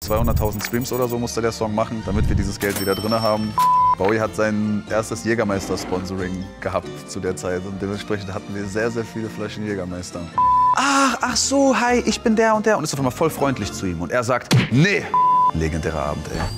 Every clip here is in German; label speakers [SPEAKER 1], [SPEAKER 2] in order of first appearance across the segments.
[SPEAKER 1] 200.000 Streams oder so musste der Song machen, damit wir dieses Geld wieder drin haben. Bowie hat sein erstes Jägermeister-Sponsoring gehabt zu der Zeit und dementsprechend hatten wir sehr, sehr viele Flaschen Jägermeister. Ach so, hi, ich bin der und der. Und ist auf einmal voll freundlich zu ihm. Und er sagt, nee. Legendärer Abend, ey.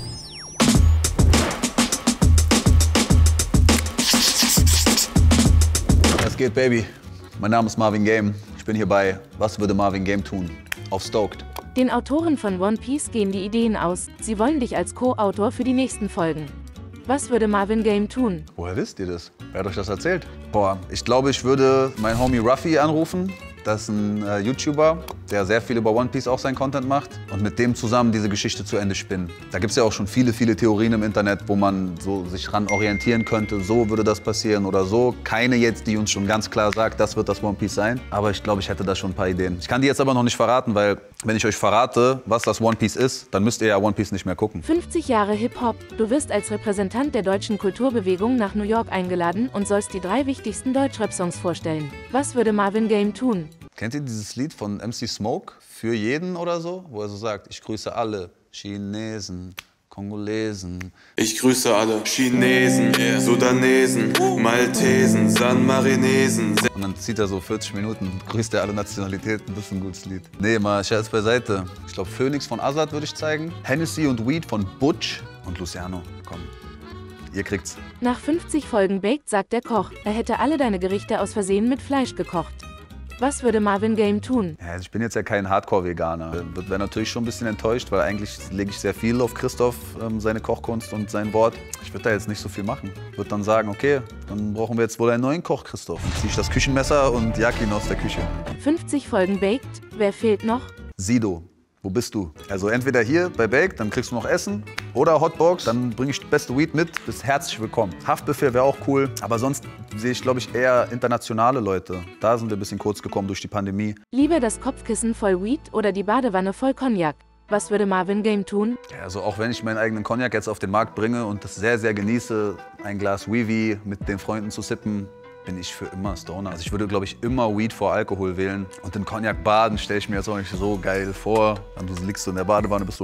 [SPEAKER 1] Was geht, Baby? Mein Name ist Marvin Game. Ich bin hier bei Was würde Marvin Game tun? Auf Stoked.
[SPEAKER 2] Den Autoren von One Piece gehen die Ideen aus. Sie wollen dich als Co-Autor für die nächsten Folgen. Was würde Marvin Game tun?
[SPEAKER 1] Woher wisst ihr das? Wer hat euch das erzählt? Boah, ich glaube, ich würde meinen Homie Ruffy anrufen. Das ist ein YouTuber, der sehr viel über One Piece auch sein Content macht und mit dem zusammen diese Geschichte zu Ende spinnen. Da gibt es ja auch schon viele, viele Theorien im Internet, wo man so sich ran orientieren könnte, so würde das passieren oder so. Keine jetzt, die uns schon ganz klar sagt, das wird das One Piece sein. Aber ich glaube, ich hätte da schon ein paar Ideen. Ich kann die jetzt aber noch nicht verraten, weil wenn ich euch verrate, was das One Piece ist, dann müsst ihr ja One Piece nicht mehr gucken.
[SPEAKER 2] 50 Jahre Hip-Hop. Du wirst als Repräsentant der deutschen Kulturbewegung nach New York eingeladen und sollst die 3 wichtigsten Deutschrap-Songs vorstellen. Was würde Marvin Game tun?
[SPEAKER 1] Kennt ihr dieses Lied von MC Smoke, Für jeden oder so? Wo er so sagt, ich grüße alle Chinesen, Kongolesen.
[SPEAKER 3] Ich grüße alle Chinesen, Sudanesen, Maltesen, Sanmarinesen.
[SPEAKER 1] Und dann zieht er so 40 Minuten und grüßt er alle Nationalitäten. Das ist ein gutes Lied. Nee, mal Scherz beiseite. Ich glaube, Phoenix von Azad würde ich zeigen. Hennessy und Weed von Butch und Luciano. Komm, ihr kriegt's.
[SPEAKER 2] Nach 50 Folgen Baked sagt der Koch, er hätte alle deine Gerichte aus Versehen mit Fleisch gekocht. Was würde Marvin Game tun?
[SPEAKER 1] Ja, ich bin jetzt ja kein Hardcore-Veganer. Wäre natürlich schon ein bisschen enttäuscht, weil eigentlich lege ich sehr viel auf Christoph, seine Kochkunst und sein Wort. Ich würde da jetzt nicht so viel machen. Ich würde dann sagen, okay, dann brauchen wir jetzt wohl einen neuen Koch, Christoph. Dann ziehe ich das Küchenmesser und jag ihn aus der Küche.
[SPEAKER 2] 50 Folgen Baked, wer fehlt noch?
[SPEAKER 1] Sido. Wo bist du? Also entweder hier bei Baked, dann kriegst du noch Essen, oder Hotbox, dann bringe ich die beste Weed mit, bist herzlich willkommen. Haftbefehl wäre auch cool, aber sonst sehe ich, glaube ich, eher internationale Leute. Da sind wir ein bisschen kurz gekommen durch die Pandemie.
[SPEAKER 2] Lieber das Kopfkissen voll Weed oder die Badewanne voll Cognac? Was würde Marvin Game tun?
[SPEAKER 1] Ja, also auch wenn ich meinen eigenen Cognac jetzt auf den Markt bringe und das sehr, sehr genieße, ein Glas Weevy mit den Freunden zu sippen, bin ich für immer Stoner. Also ich würde, glaube ich, immer Weed vor Alkohol wählen. Und den Cognac baden stelle ich mir jetzt auch nicht so geil vor. Und du liegst so in der Badewanne, bist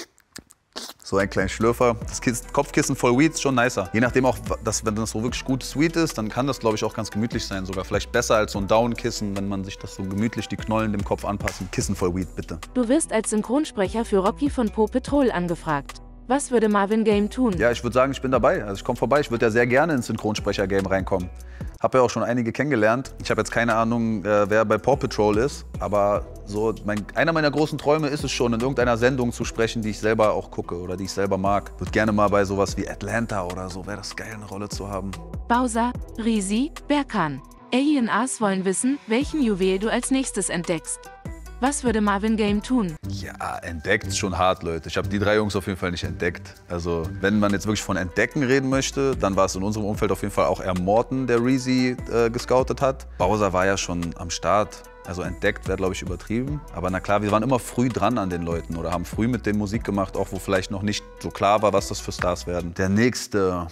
[SPEAKER 1] so ein kleiner Schlürfer. Das Kopfkissen voll Weed ist schon nicer. Je nachdem auch, wenn das so wirklich gut sweet ist, dann kann das, glaube ich, auch ganz gemütlich sein. Sogar vielleicht besser als so ein Down-Kissen, wenn man sich das so gemütlich die Knollen dem Kopf anpassen. Kissen voll Weed, bitte.
[SPEAKER 2] Du wirst als Synchronsprecher für Rocky von Paw Patrol angefragt. Was würde Marvin Game tun?
[SPEAKER 1] Ja, ich würde sagen, ich bin dabei. Also ich komme vorbei. Ich würde ja sehr gerne ins Synchronsprecher-Game reinkommen. Habe ja auch schon einige kennengelernt. Ich habe jetzt keine Ahnung, wer bei Paw Patrol ist. Aber so einer meiner großen Träume ist es schon, in irgendeiner Sendung zu sprechen, die ich selber auch gucke oder die ich selber mag. Würde gerne mal bei sowas wie Atlanta oder so, wäre das geil, eine Rolle zu haben.
[SPEAKER 2] Bowser, Risi, Berkan. ANAs wollen wissen, welchen Juwel du als nächstes entdeckst. Was würde Marvin Game tun?
[SPEAKER 1] Ja, entdeckt ist schon hart, Leute. Ich habe die 3 Jungs auf jeden Fall nicht entdeckt. Also, wenn man jetzt wirklich von Entdecken reden möchte, dann war es in unserem Umfeld auf jeden Fall auch eher Morten, der Reezy gescoutet hat. Bowser war ja schon am Start. Also entdeckt wäre, glaube ich, übertrieben. Aber na klar, wir waren immer früh dran an den Leuten oder haben früh mit denen Musik gemacht, auch wo vielleicht noch nicht so klar war, was das für Stars werden. Der nächste,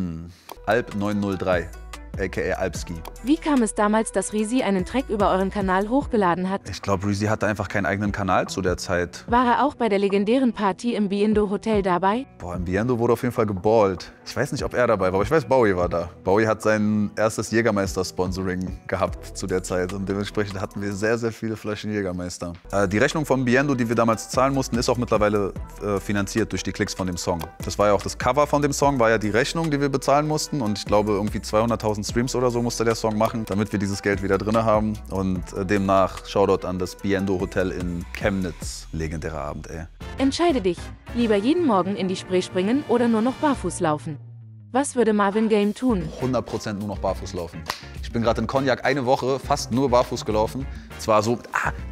[SPEAKER 1] Alp 903. a.k.a. Alpski.
[SPEAKER 2] Wie kam es damals, dass Risi einen Track über euren Kanal hochgeladen hat?
[SPEAKER 1] Ich glaube, Risi hatte einfach keinen eigenen Kanal zu der Zeit.
[SPEAKER 2] War er auch bei der legendären Party im Biendo Hotel dabei?
[SPEAKER 1] Boah, im Biendo wurde auf jeden Fall geballt. Ich weiß nicht, ob er dabei war, aber ich weiß, Bowie war da. Bowie hat sein erstes Jägermeister-Sponsoring gehabt zu der Zeit und dementsprechend hatten wir sehr, sehr viele Flaschen Jägermeister. Die Rechnung von Biendo, die wir damals zahlen mussten, ist auch mittlerweile finanziert durch die Klicks von dem Song. Das war ja auch das Cover von dem Song, war ja die Rechnung, die wir bezahlen mussten und ich glaube irgendwie 200.000 Streams oder so musste der Song machen, damit wir dieses Geld wieder drin haben. Und demnach Shoutout an das Biendo Hotel in Chemnitz. Legendärer Abend, ey.
[SPEAKER 2] Entscheide dich. Lieber jeden Morgen in die Spree springen oder nur noch barfuß laufen. Was würde Marvin Game tun?
[SPEAKER 1] 100% nur noch barfuß laufen. Ich bin gerade in Cognac eine Woche fast nur barfuß gelaufen. Zwar so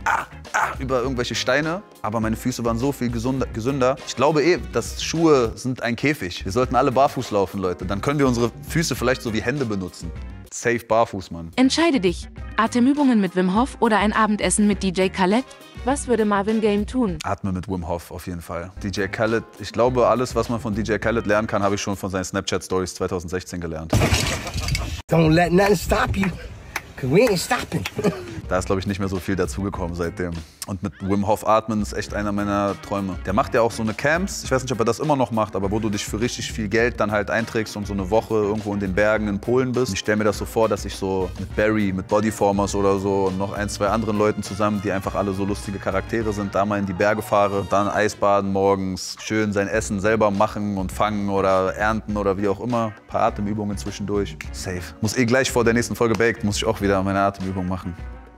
[SPEAKER 1] über irgendwelche Steine, aber meine Füße waren so viel gesünder. Ich glaube dass Schuhe sind ein Käfig. Wir sollten alle barfuß laufen, Leute. Dann können wir unsere Füße vielleicht so wie Hände benutzen. Safe barfuß, Mann.
[SPEAKER 2] Entscheide dich. Atemübungen mit Wim Hof oder ein Abendessen mit DJ Khaled? Was würde Marvin Game tun?
[SPEAKER 1] Atme mit Wim Hof auf jeden Fall. DJ Khaled, ich glaube, alles, was man von DJ Khaled lernen kann, habe ich schon von seinen Snapchat-Stories 2016 gelernt.
[SPEAKER 4] Don't let nothing stop you, 'cause we ain't stopping.
[SPEAKER 1] Da ist, glaube ich, nicht mehr so viel dazugekommen seitdem. Und mit Wim Hof atmen ist echt einer meiner Träume. Der macht ja auch so eine Camps, ich weiß nicht, ob er das immer noch macht, aber wo du dich für richtig viel Geld dann halt einträgst und so eine Woche irgendwo in den Bergen in Polen bist. Und ich stelle mir das so vor, dass ich so mit Barry, mit Bodyformers oder so und noch ein, zwei anderen Leuten zusammen, die einfach alle so lustige Charaktere sind, da mal in die Berge fahre, dann Eisbaden morgens, schön sein Essen selber machen und fangen oder ernten oder wie auch immer. Ein paar Atemübungen zwischendurch. Safe. Muss gleich vor der nächsten Folge Baked, muss ich auch wieder meine Atemübung machen.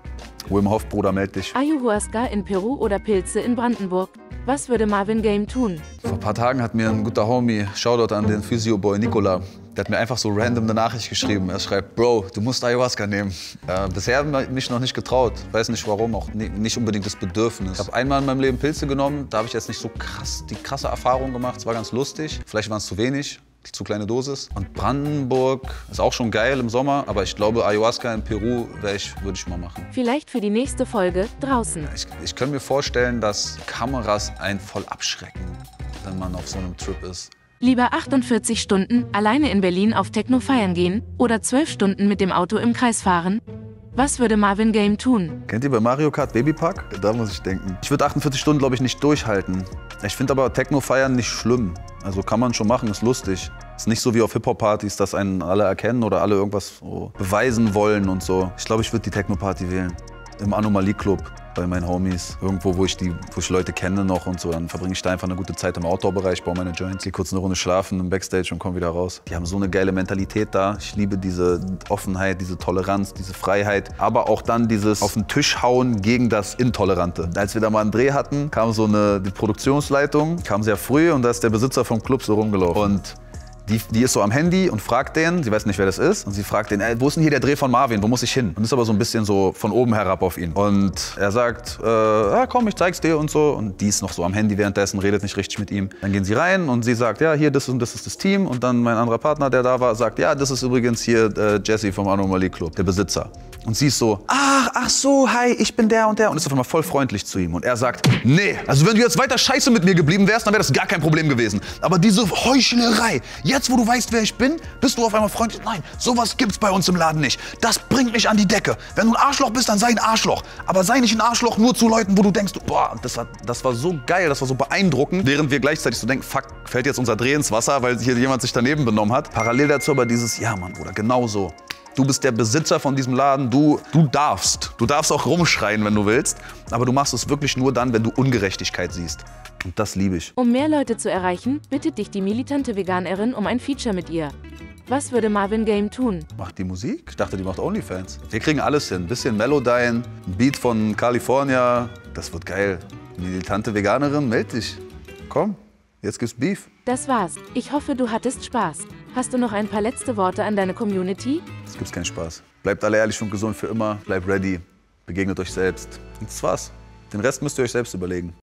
[SPEAKER 1] Wim Hof, Bruder, meld dich.
[SPEAKER 2] Ayahuasca in Peru oder Pilze in Brandenburg? Was würde Marvin Game tun?
[SPEAKER 1] Vor ein paar Tagen hat mir ein guter Homie, Shoutout an den Physio-Boy Nikola, der hat mir einfach so random eine Nachricht geschrieben. Er schreibt, Bro, du musst Ayahuasca nehmen. Bisher habe ich mich noch nicht getraut. Weiß nicht warum, auch nicht unbedingt das Bedürfnis. Ich habe einmal in meinem Leben Pilze genommen, da habe ich jetzt nicht so krass die krasse Erfahrung gemacht. Es war ganz lustig, vielleicht waren es zu wenig. Zu kleine Dosis. Und Brandenburg ist auch schon geil im Sommer, aber ich glaube, Ayahuasca in Peru würde ich mal machen.
[SPEAKER 2] Vielleicht für die nächste Folge draußen.
[SPEAKER 1] Ich kann mir vorstellen, dass Kameras einen voll abschrecken, wenn man auf so einem Trip ist.
[SPEAKER 2] Lieber 48 Stunden alleine in Berlin auf Techno feiern gehen oder 12 Stunden mit dem Auto im Kreis fahren? Was würde Marvin Game tun?
[SPEAKER 1] Kennt ihr bei Mario Kart Babypark? Da muss ich denken. Ich würde 48 Stunden, glaube ich, nicht durchhalten. Ich finde aber Techno feiern nicht schlimm. Also kann man schon machen, ist lustig. Ist nicht so wie auf Hip-Hop-Partys, dass einen alle erkennen oder alle irgendwas so beweisen wollen und so. Ich glaube, ich würde die Techno-Party wählen. Im Anomalie-Club bei meinen Homies. Irgendwo, wo ich Leute kenne noch und so. Dann verbringe ich da einfach eine gute Zeit im Outdoor-Bereich, baue meine Joints, gehe kurz eine Runde schlafen im Backstage und komme wieder raus. Die haben so eine geile Mentalität da. Ich liebe diese Offenheit, diese Toleranz, diese Freiheit. Aber auch dann dieses auf den Tisch hauen gegen das Intolerante. Als wir da mal einen Dreh hatten, kam so die Produktionsleitung, kam sehr früh und da ist der Besitzer vom Club so rumgelaufen. Und die ist so am Handy und fragt den, sie weiß nicht, wer das ist, und sie fragt den, wo ist denn hier der Dreh von Marvin, wo muss ich hin? Und ist aber so ein bisschen so von oben herab auf ihn. Und er sagt, komm, ich zeig's dir und so. Und die ist noch so am Handy währenddessen, redet nicht richtig mit ihm. Dann gehen sie rein und sie sagt, ja, hier, das und das ist das Team. Und dann mein anderer Partner, der da war, sagt, ja, das ist übrigens hier Jesse vom Anomalie Club, der Besitzer. Und sie ist so, ach so, hi, ich bin der und der. Und ist auf einmal voll freundlich zu ihm. Und er sagt, nee, also wenn du jetzt weiter scheiße mit mir geblieben wärst, dann wäre das gar kein Problem gewesen. Aber diese Heuchlerei, jetzt wo du weißt, wer ich bin, bist du auf einmal freundlich. Nein, sowas gibt's bei uns im Laden nicht. Das bringt mich an die Decke. Wenn du ein Arschloch bist, dann sei ein Arschloch. Aber sei nicht ein Arschloch nur zu Leuten, wo du denkst, boah, das war so geil, das war so beeindruckend. Während wir gleichzeitig so denken, fuck, fällt jetzt unser Dreh ins Wasser, weil hier jemand sich daneben benommen hat. Parallel dazu aber dieses, ja Mann, Bruder, genau so. Du bist der Besitzer von diesem Laden, du darfst. Du darfst auch rumschreien, wenn du willst. Aber du machst es wirklich nur dann, wenn du Ungerechtigkeit siehst. Und das liebe ich.
[SPEAKER 2] Um mehr Leute zu erreichen, bittet dich die militante Veganerin um ein Feature mit ihr. Was würde Marvin Game tun?
[SPEAKER 1] Macht die Musik? Ich dachte, die macht Onlyfans. Wir kriegen alles hin. Ein bisschen Melodyne, ein Beat von California. Das wird geil. Militante Veganerin, meld dich. Komm, jetzt gibt's Beef.
[SPEAKER 2] Das war's. Ich hoffe, du hattest Spaß. Hast du noch ein paar letzte Worte an deine Community?
[SPEAKER 1] Es gibt keinen Spaß. Bleibt alle ehrlich und gesund für immer. Bleibt ready. Begegnet euch selbst. Und das war's. Den Rest müsst ihr euch selbst überlegen.